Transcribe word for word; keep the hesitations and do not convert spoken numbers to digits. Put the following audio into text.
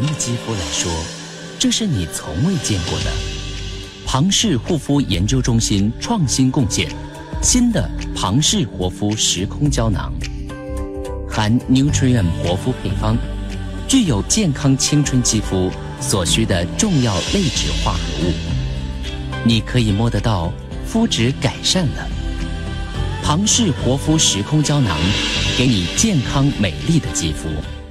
的肌肤来说，这是你从未见过的。庞氏护肤研究中心创新贡献新的庞氏活肤时空胶囊，含 Nutrient 活肤配方，具有健康青春肌肤所需的重要类脂化合物，你可以摸得到肤质改善了。庞氏活肤时空胶囊，给你健康美丽的肌肤。